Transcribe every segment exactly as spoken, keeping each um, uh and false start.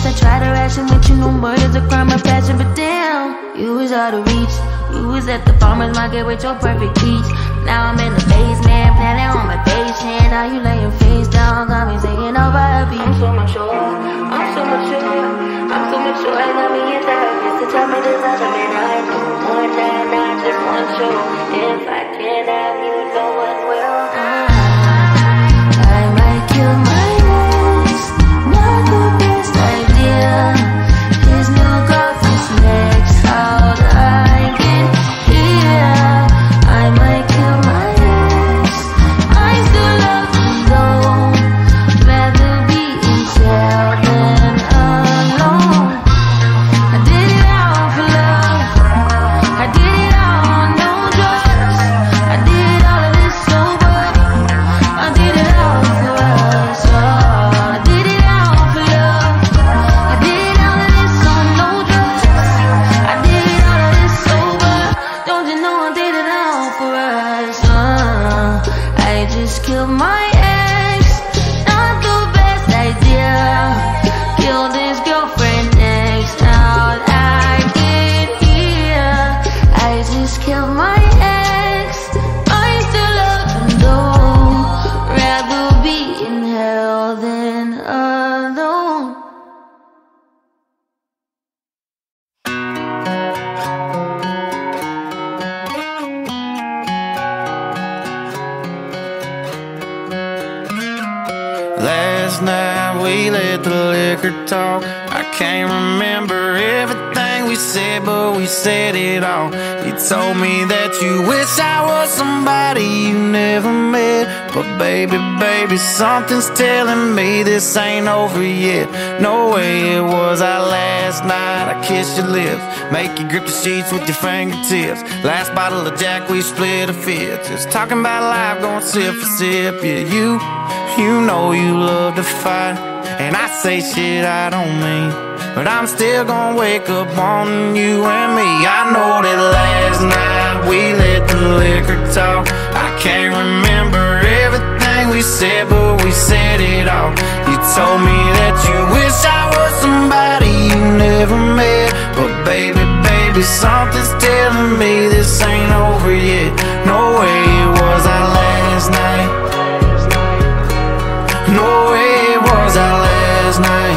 I tried to ration with you, no murder's a crime of passion. But damn, you was out of reach. You was at the farmer's market with your perfect peach. Now I'm in the basement, planning on my patient. Now you laying face down, got me singing over a beat. I'm so mature, I'm so mature, I'm so mature. I got me in therapy to tell me this other man I know. One time, not just one show. If I can't have you, no one will. I might kill my ex, not the best idea. His new girlfriend's next, how I get here. I might kill my ex, I still love him though. Rather be in jail than alone. I did it all for love, I did it all on no drugs. I did all of this sober, I did it all for us. Oh, I did it all for love, I did all of this on no drugs. I did all of this sober, don't you know I did it all for us. uh, I just killed my ex, not the best idea. Killed his girlfriend next, how'd I get here? I just killed my ex, I still love him though. Rather be in hell than alone. Last night we let the liquor talk. I can't remember everything we said, but we said it all. You told me that you wish I was somebody you never met. But baby, baby, something's telling me this ain't over yet. No way it was our last night. I kissed your lips, make you grip the sheets with your fingertips. Last bottle of Jack, we split a fifth. Just talking about life, going sip for sip. Yeah, you, you know you love to fight, and I say shit I don't mean, but I'm still gonna wake up wanting you and me. I know that last night we let the liquor talk. I can't remember everything we said, but we said it all. You told me that you wish I was somebody you never met. But baby, baby, something's telling me this ain't over yet. No way it was our last night. No way it was our last night.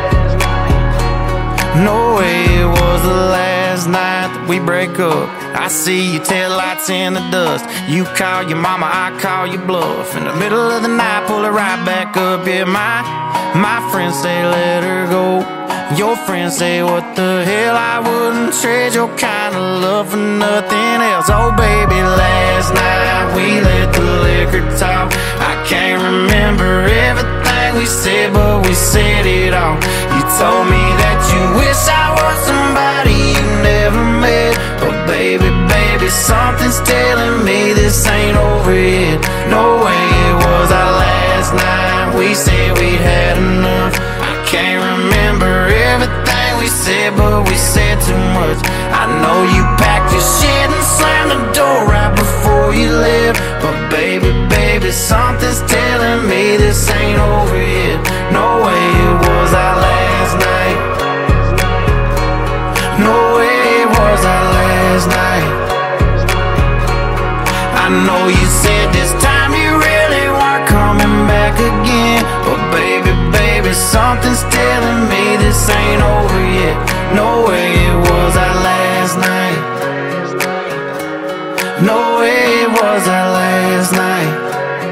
No way it was the last night that we break up. I see your taillights in the dust. You call your mama, I call your bluff. In the middle of the night, pull her right back up. Yeah, my, my friends say let her go. Your friends say what the hell, I wouldn't trade your kind of love for nothing else. Oh baby, last night we let the liquor talk. I can't remember everything we said, but we said it all. You told me that you wish I was somebody you never met. But baby, baby, something's telling me this ain't over yet. No way it was our last night. We said we'd had enough. I can't remember everything we said, but we said too much. I know you packed your shit and slammed the door right before you left. But baby, baby, something's telling me this ain't over yet. No way it was our last night. No way it was our last night. I know you said this time you really weren't coming back again. But baby, baby, something's telling me this ain't over yet. No way it was our last night. No way it was our last night.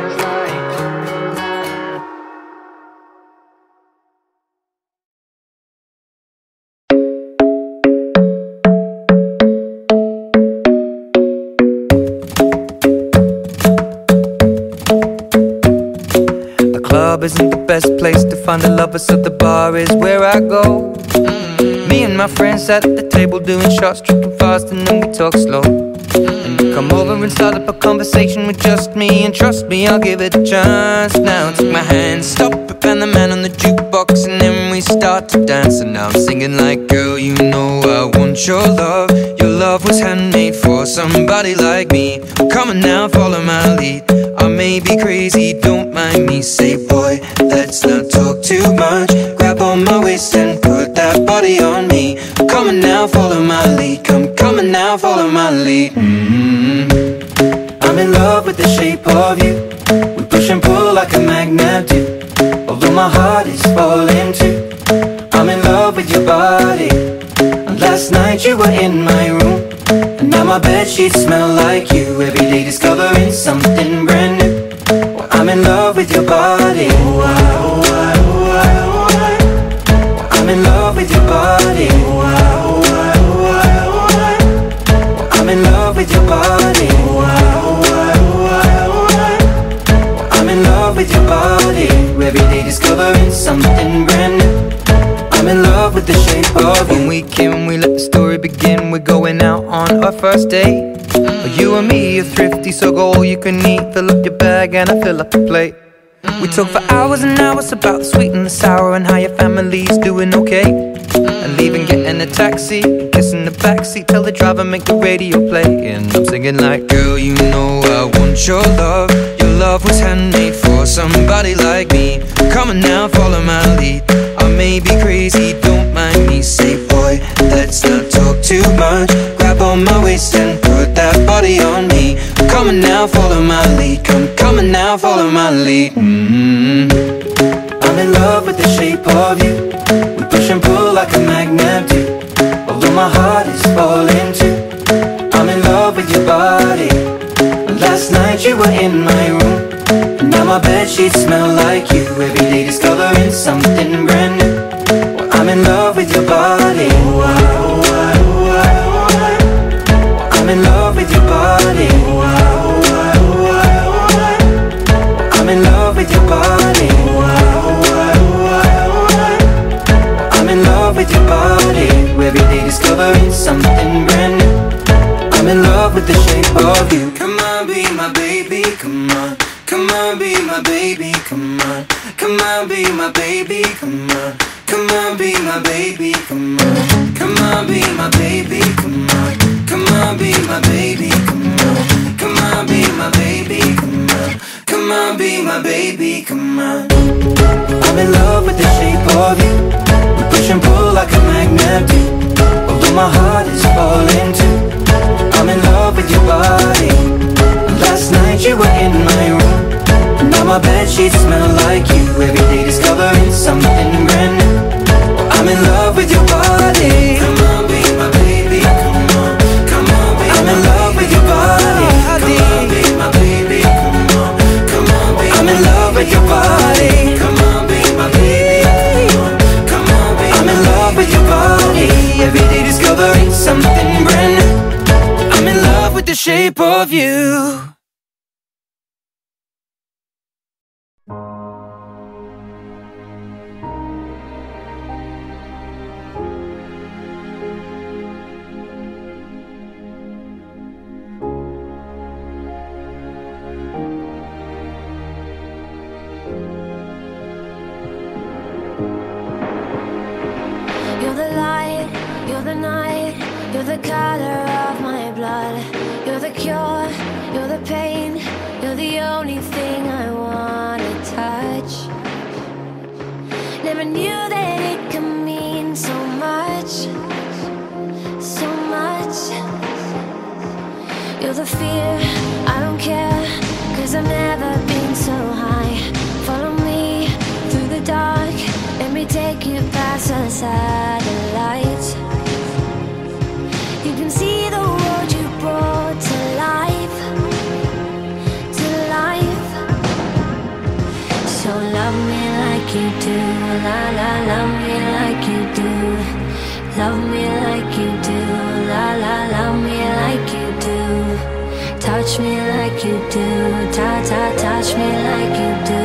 Isn't the best place to find a lover, so the bar is where I go. Mm-hmm. Me and my friends sat at the table doing shots, tripping fast, and then we talk slow. Mm-hmm. And you come over and start up a conversation with just me, and trust me, I'll give it a chance. Now take my hand, stop it, and the man on the jukebox, and then we start to dance. And now I'm singing like, girl, you know I want your love. Your love was handmade for somebody like me. Come on now, follow my lead. I may be crazy, don't mind me. Say, boy, let's not talk too much. Grab on my waist and now, follow my lead. mm-hmm. I'm in love with the shape of you. We push and pull like a magnet do. Although my heart is falling too, I'm in love with your body. And last night you were in my room, and now my bedsheets smell like you. Every day discovering something brand new. Well, I'm in love with your body. Oh, I, oh, I, oh, I, oh, I. Well, I'm in love with your body. Oh, I, oh, I, oh, I, oh, I. Well, I'm in love with your body. Oh, I, oh, I, oh, I, oh, I. Well, I'm in love with your body. Every day discovering something brand new. I'm in love with the shape of you. When we came, we let the story begin. We're going out on our first date. But you and me are thrifty, so go all you can eat. Fill up your bag and I fill up the plate. We talk for hours and hours about the sweet and the sour, and how your family's doing okay. And leaving, getting a taxi, kissing the backseat, tell the driver make the radio play. And I'm singing like, girl, you know I want your love. Your love was handmade for somebody like me. Come on now, follow my lead. I may be crazy, don't mind me. Say, boy, let's not talk too much. Grab on my waist and put that body on me. Come on now, follow my lead. Come, come on now, follow my lead. mm-hmm. I'm in love with the shape of you. We push and pull like a magnet do. Although my heart is falling too, I'm in love with your body. Last night you were in my room, and now my bedsheets smell like you. Every day discovering something brand new. Well, I'm in love with your body. Oh, I, oh, I, oh, I, oh, I. Well, I'm in love with your body. Oh, I, oh, I, oh, I, oh, I. Well, I'm in love with your body. Oh, I, oh, I, oh, I, oh, I. Well, I'm in love with your body. Every day discovering something brand new. I'm in love with the shape of you. Come on, be my baby, come on. Come on, be my baby, come on. Come on, be my baby, come on. Come on, be my baby, come on. Come on, be my baby, come on. Come on, be my baby, come on. Come on, be my baby, come on. Come on, be my baby, come on. I'm in love with the shape of you. We push and pull like a magnet do. Although my heart is falling too, I'm in love with your body. Last night you were in my room, and now my bedsheets smell like you. Every day discovering something brand new. Well, I'm in love with your body. Come on, be my baby, come on. Come on, be I'm in love with your body. Come on, be my baby, come on. Come on, be I'm in love with your body. Come on, be my baby, come on. Come on, be I'm in love with your body. Every day discovering something brand new. I'm in love with the shape of you. You're the light, you're the night, you're the color of my blood. You're the cure, you're the pain, you're the only thing I wanna touch. Never knew that it could mean so much, so much. You're the fear, I don't care, cause I've never been so high. Follow me through the dark, let me take you past the satellites. You can see the world you brought to life, to life. So love me like you do, la la, love me like you do. Love me like you do, la la, love me like you do. Touch me like you do, ta ta, touch me like you do.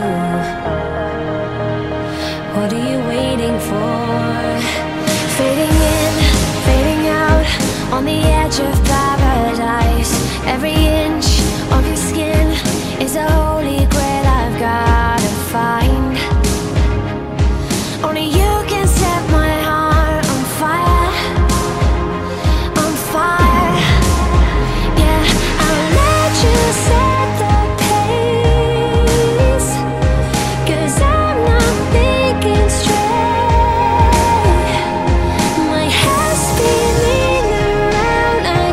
What are you waiting for? Fading in, fading out, on the edge of paradise. Every inch of your skin is a holy grail I've gotta find. Only you can set my heart on fire, on fire. Yeah, I'll let you set the pace, cause I'm not thinking straight. My head's spinning around, I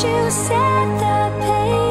you set the pace.